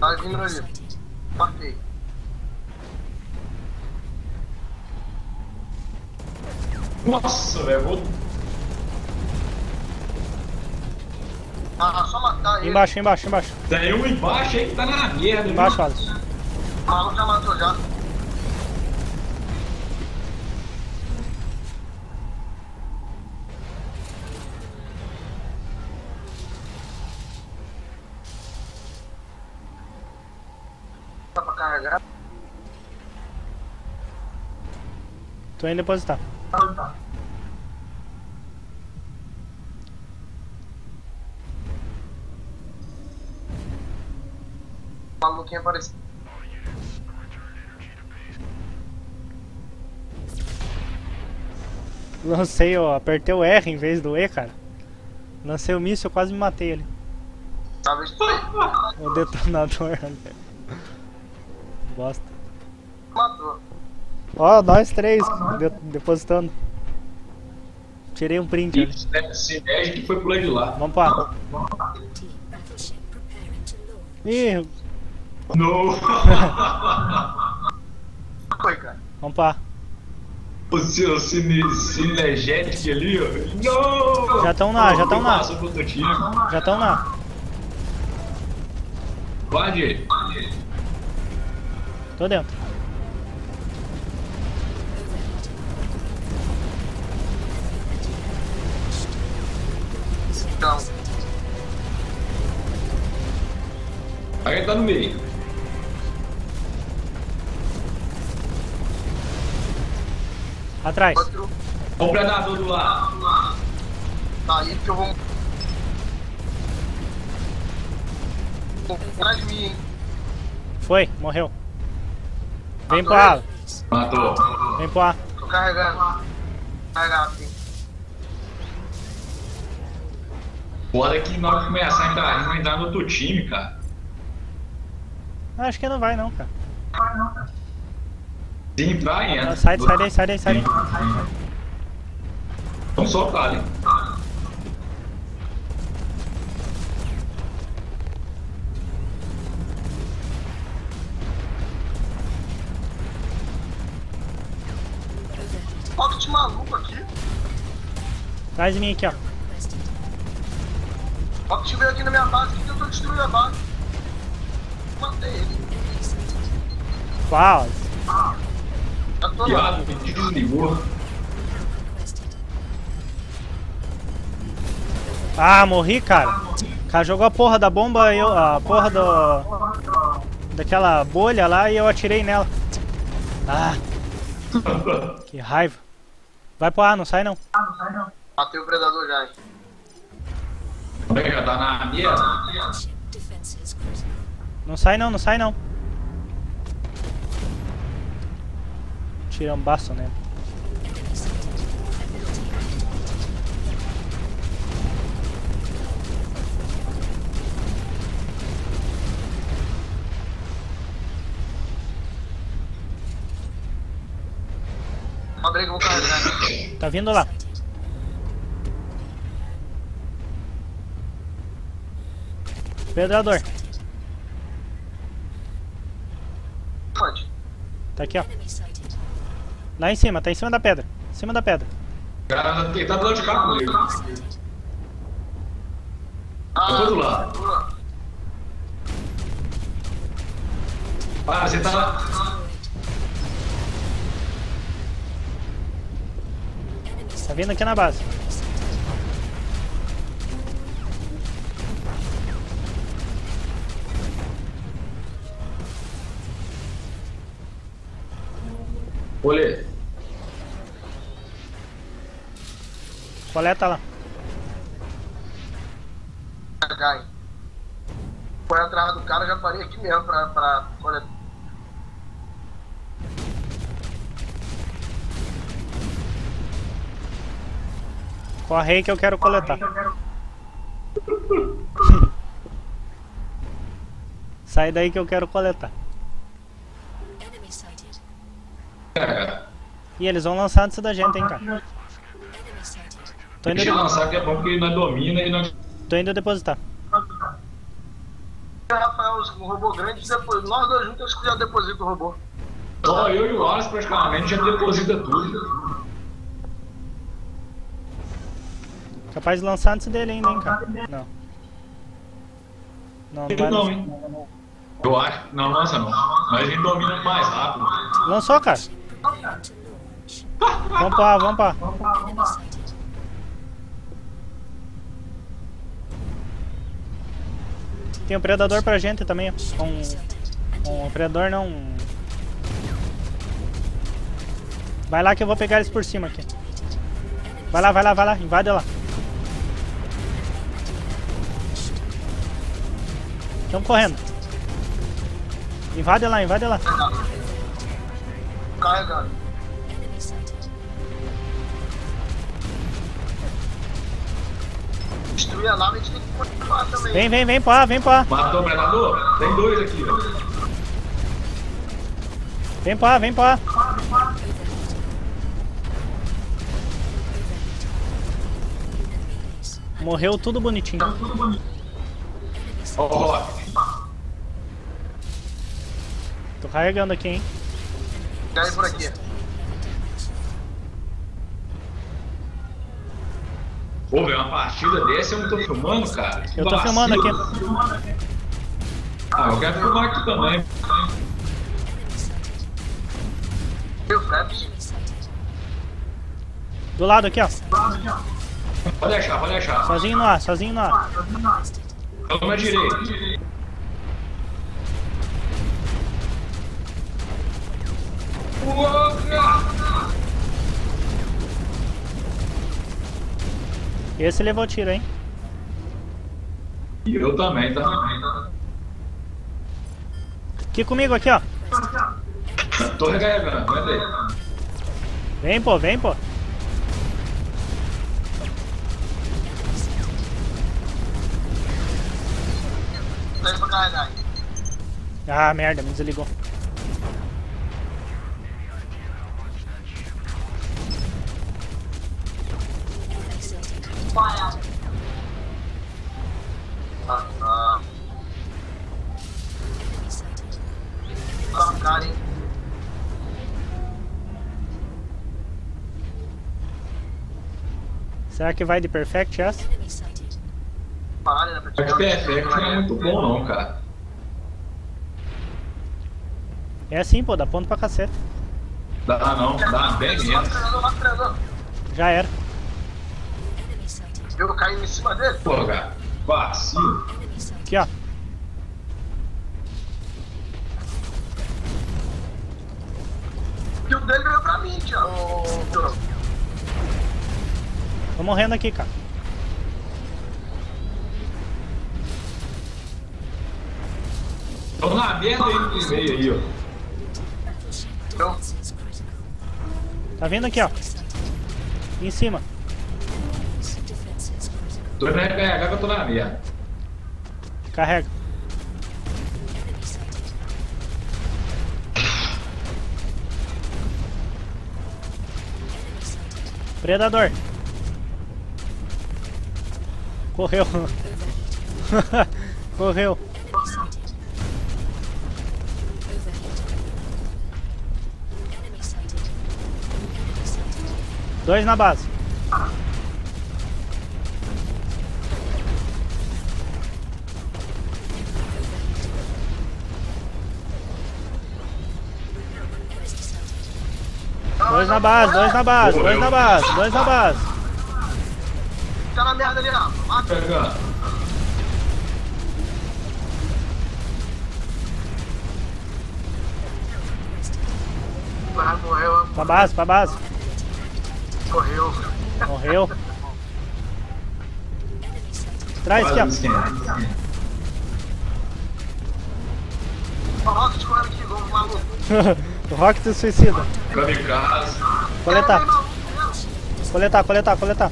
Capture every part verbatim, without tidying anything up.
Tá vindo ali. Marquei. Nossa, velho, vou... Ah, só matar ele. Embaixo, embaixo, embaixo. Tem um embaixo aí que tá na merda. Embaixo, viu? Wallace. O maluco já matou já. Tá pra carregar? Tô indo depositar. Tá, tá. O maluquinho apareceu. Lancei, ó, apertei o R em vez do E, cara. Lancei o míssil, eu quase me matei ali. Talvez tu O detonador ali. Bosta. matou. Ó, nós três de depositando. Tirei um print ali. Isso, né? Sinérgico que foi pro lado de lá. Vamos pra. Ih, Não. Foi, cara. vamos pra. O seu cine, Cinegético ali, ó. Não! Já estão lá, já estão lá. Passou pro outro time. Já estão lá. Guarde. Tô dentro. Então, Aí ele tá no meio. Atrás. outro. Olha o predador do lado. Tá aí que eu vou. Atrás de mim, hein? Foi, morreu. Vem pro A. Matou. Vem pro A. Tô carregando. Carregado aqui. Foda que na hora que começar a entrar, vai entrar no outro time, cara. Acho que não vai não, cara. Se entrar, entra. Sai, sai daí, sai daí, sai daí. Vamos soltar ali. Pocket maluco aqui. Atrás de mim aqui, ó. Pocket veio aqui na minha base, que eu tô destruindo a base. Matei ele. Uau. Já tô lá. Piado, me desligou. Ah, morri, cara. O cara jogou a porra da bomba e eu. A porra do. Daquela bolha lá e eu atirei nela. Ah. Que raiva. Vai pro A, não sai não. Matei o predador já, hein? Ele já tá na merda. Não sai não, não sai não. Tirambaço, né? Abre que eu vou carregar. Tá vindo lá. Predador. Pode. Tá aqui, ó. Lá em cima, tá em cima da pedra. Em cima da pedra. Cara, ele tá do lado de cá comigo. Ah, Tá do lado. pula. Ah, você tá. Tá vindo aqui na base. Olê. Coleta lá. Carregar, hein? Foi atrás do cara, já parei aqui mesmo pra, pra coletar. Corre aí que eu quero coletar. Sai daí que eu quero coletar. É, E eles vão lançar antes da gente, hein, cara. Tô indo, deixa eu de... lançar que é bom porque ele não domina e não. Tô indo depositar. O Rafael, um robô grande, depois, nós dois juntos que já deposita o robô. Só eu e o Wallace praticamente já deposita tudo. Capaz de lançar antes dele ainda, hein, cara? Não. Não, não vai Não, lançar. hein? Eu acho que não lança não. Mas a gente domina mais rápido. Lançou, cara. Vamos pra, vamos pra. Tem um predador pra gente também. Um, um predador não. Um... Vai lá que eu vou pegar eles por cima aqui. Vai lá, vai lá, vai lá. Invade lá. Estamos correndo. Invade lá, invade lá. Carregando. Destruir a nave, a gente tem que continuar também. Vem, vem, vem pra, vem pra. Matou o predador? Tem dois aqui, ó. Vem pra, vem pra. Morreu tudo bonitinho. Ó, ó, ó. Tô carregando aqui, hein. Cai por aqui. Pô, velho, uma partida dessa eu não tô filmando, cara. Eu tô filmando aqui. Ah, eu quero filmar aqui também. E o Flaps? Do lado aqui, ó. Pode deixar, pode deixar. Sozinho no ar, sozinho no ar. Eu na direita. Esse levou tiro, hein. E eu também, tá? Aqui comigo, aqui, ó. Tô recarregando, aguenta aí. Vem, pô, vem, pô. Sai pra carregar aí. Ah, merda, me desligou. Ah, ah. Tá, cara, hein? Será que vai de perfect essa? Parada, né? Mas perfect não é muito bom não, cara. É assim, pô, dá ponto pra cacete. Dá não, dá bem menos. Já era. Eu caí em cima dele? Pô, cara, vacilo. Aqui, ó. E o dele veio pra mim, tia. Ô, Turão. Tô morrendo aqui, cara. Tô na merda aí no meio aí, ó. Eu. Tá vindo aqui, ó. Em cima. Tô indo recarregar que eu tô na merda. Carrega. Predador. Correu. Correu. Dois na base. Dois na base, dois na base, dois na base, dois na base. Tá na merda ali, ó. Mata. Pegando. Ah, morreu. Pra base, pra base. Correu. Morreu. Traz aqui, ó. Ó, o Rocket correndo aqui, vamos maluco. O Rocket suicida. Kamikaze. Coletar. Coletar, coletar, coletar.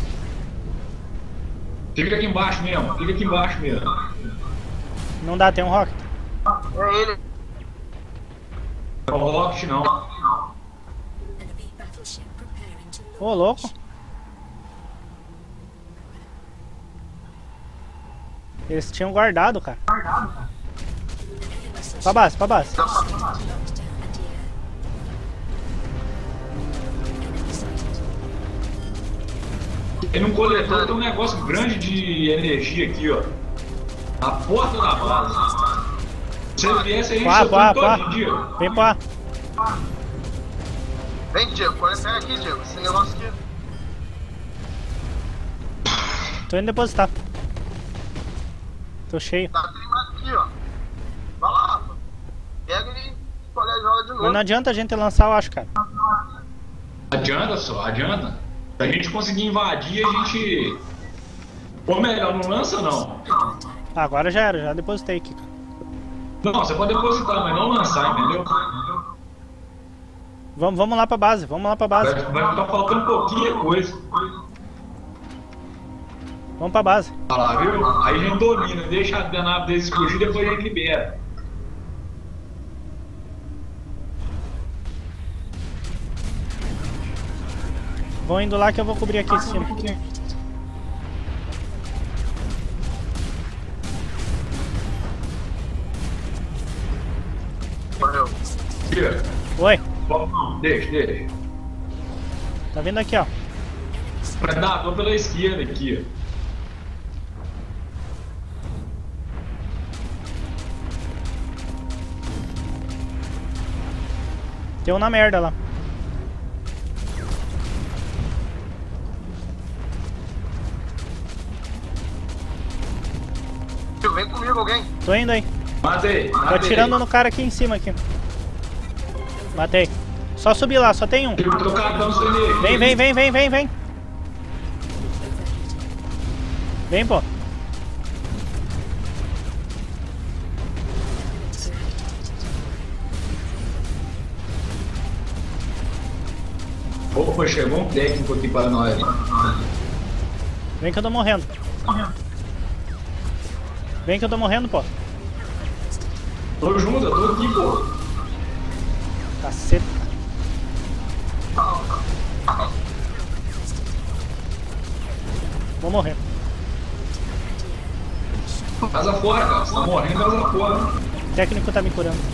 Fica aqui embaixo mesmo, fica aqui embaixo mesmo. Não dá, tem um Rocket. É ele. Não rocket não. Ô, louco. Eles tinham guardado, cara. Pra base, pra base. Tem um coletor, tem um negócio grande de energia aqui, ó. Na porta da base. Se ele viesse, a gente Pá, pá, todo pá. dia. Vem pra. Vem, Diego, pega aqui, Diego. Esse negócio aqui. Tô indo depositar. Tô cheio. Tá, tem mais aqui, ó. Vai lá, Rafa. Pega ele e joga de novo. Mas não adianta a gente lançar, eu acho, cara. Adianta só, adianta. Se a gente conseguir invadir, a gente... Ou melhor, não lança não. Ah, agora já era, já depositei aqui, cara. Não, você pode depositar, mas não lançar, entendeu? Vamos, vamos lá pra base, vamos lá pra base. Vai, vai ficar faltando pouquinha coisa. Vamos pra base. Olha lá, viu? Aí a gente domina, deixa a nave deles explodir, depois a gente libera. Vão indo lá que eu vou cobrir aqui em cima. Valeu. Tira. Oi, Não, deixa, deixa. tá vindo aqui, ó. Predador pela esquerda aqui, ó. Tem um na merda lá. Tio, vem comigo, alguém. Tô indo aí. Matei, Tô matei. atirando no cara aqui em cima aqui. Matei. Só subir lá, só tem um. Tiro trocadão sem energia. Vem, vem, vem, vem, vem, vem. Vem, pô. Opa, chegou um técnico aqui para nós. Vem que eu tô morrendo. Vem que eu tô morrendo, pô. Tô junto, eu tô aqui, pô. Caceta. Vou morrer. Casa fora, cara. Você tá morrendo, casa fora. O técnico tá me curando.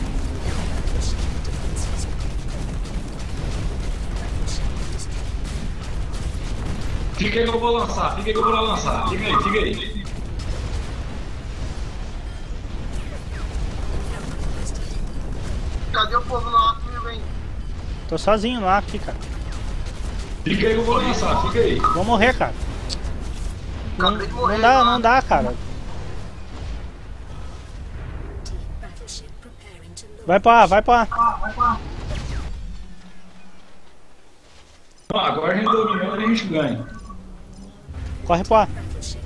Fica aí que eu vou lançar, fica aí que eu vou lá lançar. Fica aí, fica aí. Cadê o povo lá comigo, hein? Tô sozinho lá aqui, cara. Fica aí que eu vou lançar, fica aí. Vou morrer, cara. Não, Acabei de morrer. não dá, lá. não dá, cara. Vai pra A, vai pra A. Não, agora a gente dominando e a gente ganha. Corre pra A.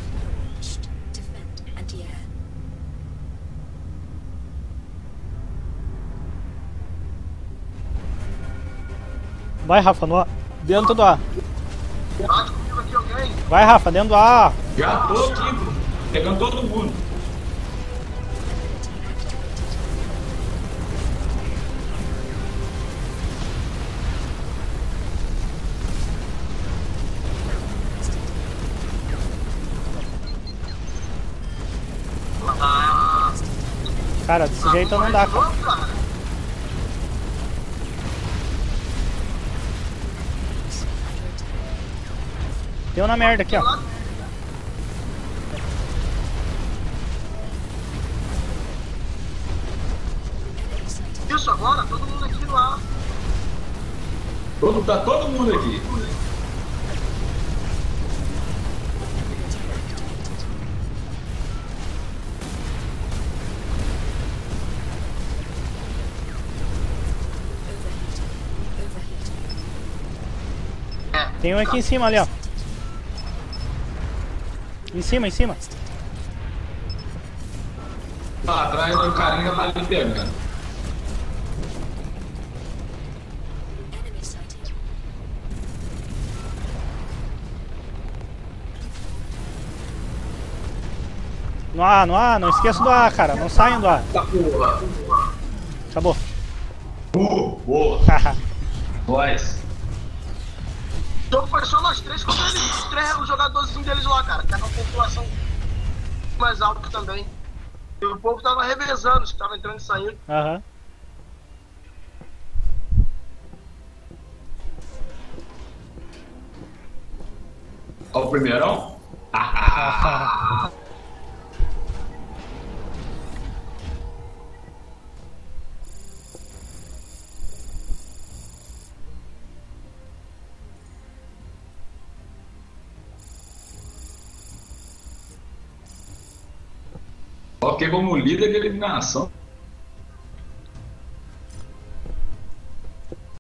Vai, Rafa, no A. Dentro do A. Bate comigo aqui, alguém. Vai, Rafa, dentro do A. Já tô aqui, pô. Pegando todo mundo. Cara, desse jeito não dá, cara. Vamos, cara. Deu na merda aqui, ó. Isso agora, todo mundo aqui lá. Todo, tá todo mundo aqui. Tem um aqui em cima ali, ó. Em cima, em cima. Lá atrás o carinha já tá ali pegando. No A, no A, não esqueça do A, cara. Não saiam do A. Tá porra. Acabou. Uh, boa. Nós. O jogo foi só nós três contra eles. Os, três, os jogadorzinhos deles lá, cara. Que era uma população mais alta também. E o povo tava revezando, os que tava entrando e saindo. Aham. Ó, o primeirão? Ok, como líder de eliminação.